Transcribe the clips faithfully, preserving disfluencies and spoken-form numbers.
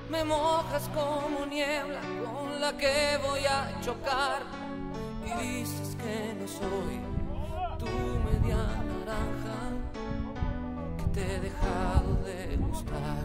Me mojas como niebla con la que voy a chocar. Y dices que no soy tu media naranja, que te he dejado de gustar.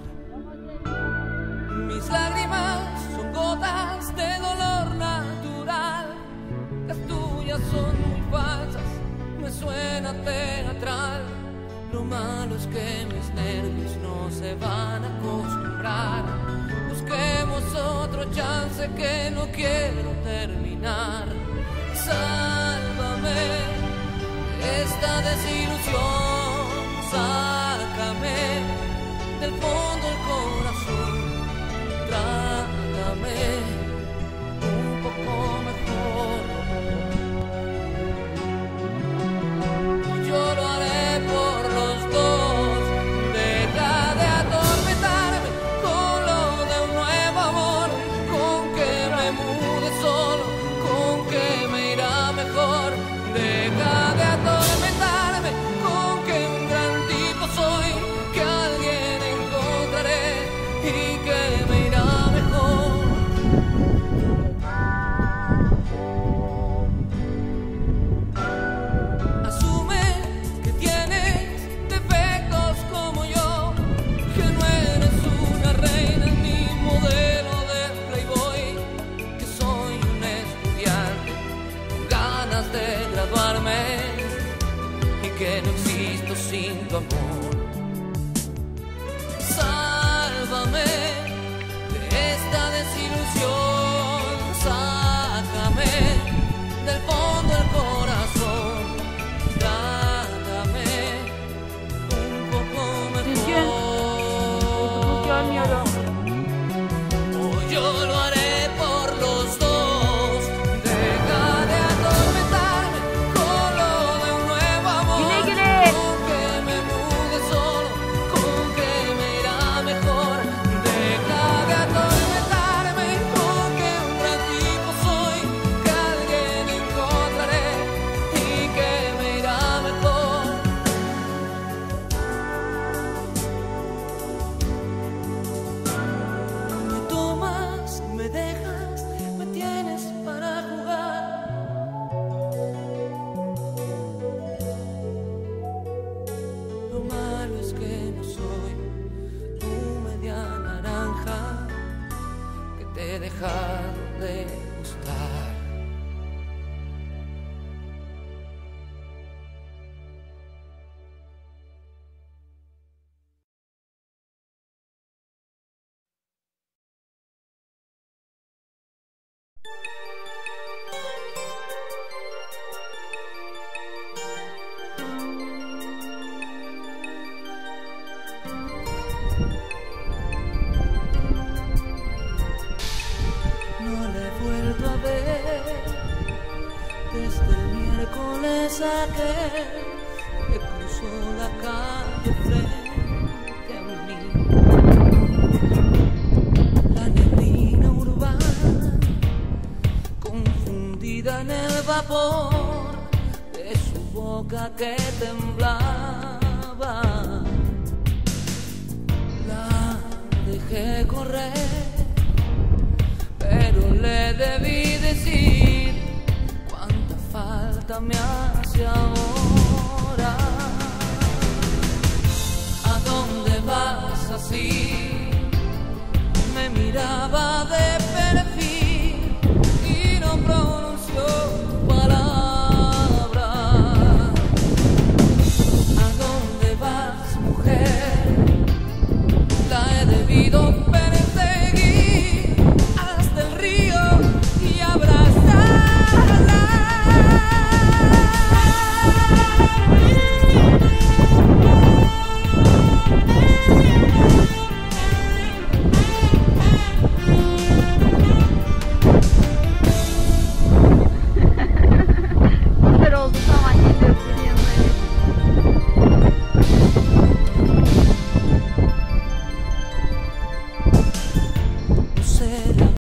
Mis lágrimas son gotas de dolor natural. Las tuyas son muy falsas, me suena teatral. Lo malo es que mis nervios no se van a acostumbrar. Busquemos otro chance que no quiero terminar. Sálvame de esta desilusión, sácame del fondo del corazón, trátame un poco mejor. Yo lo haré por los dos. Deja de atormentarme con lo de un nuevo amor, con que me mude solo, con que me irá mejor. Deja de atormentarme con que un gran tipo soy, que alguien encontraré y que me irá mejor. Asume que tienes defectos como yo, que no eres una reina ni modelo de Playboy, que soy un estudiante con ganas de graduarme y que no existo sin tu amor. Sálvame de esta desilusión, sácame del fondo del corazón, trátame un poco mejor. Oh, yo lo haré por los dos. Deja de atormentarme con lo de un nuevo amor, con que me mude solo, con que me irá mejor. Deja de atormentarme con que un gran tipo soy, que alguien encontraré y que me irá mejor. Me tomas, me dejas, me tienes para jugar. Lo malo es que no soy tu media naranja, que te he dejado de gustar. No la he vuelto a ver desde el miércoles aquel que cruzó la calle frente a mí. La neblina urbana, confundida en el vapor de su boca que temblaba, la dejé correr, pero le debí decir cuánta falta me hace ahora.